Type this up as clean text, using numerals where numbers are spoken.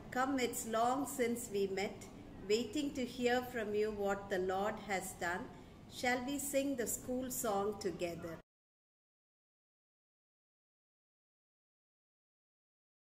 Come, it's long since we met, waiting to hear from you what the Lord has done. Shall we sing the school song together?